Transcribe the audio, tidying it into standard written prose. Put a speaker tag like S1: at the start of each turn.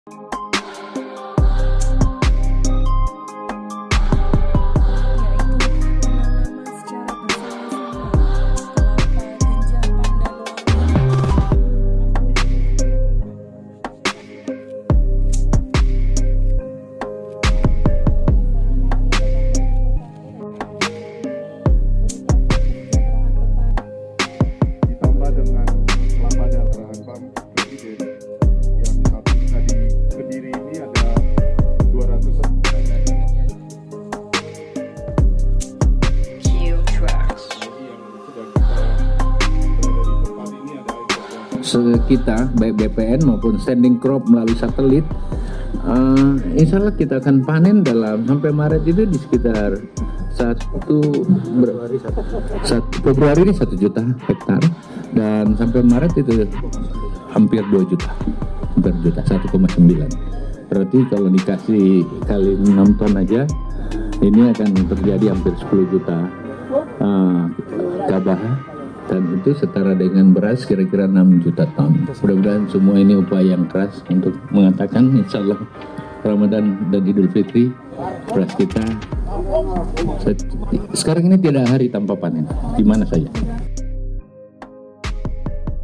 S1: Kita baik BPN maupun standing crop melalui satelit, insya Allah kita akan panen dalam sampai Maret itu di sekitar Februari ini 1 juta hektar, dan sampai Maret itu hampir 2 juta, hampir juta 1,9. Berarti kalau dikasih kali 6 ton aja, ini akan terjadi hampir 10 juta gabah. Dan itu setara dengan beras kira-kira 6 juta ton. Mudah-mudahan semua ini upaya yang keras untuk mengatakan insya Allah Ramadan dan Idul Fitri beras kita sekarang ini tidak hari tanpa panen, di mana saja.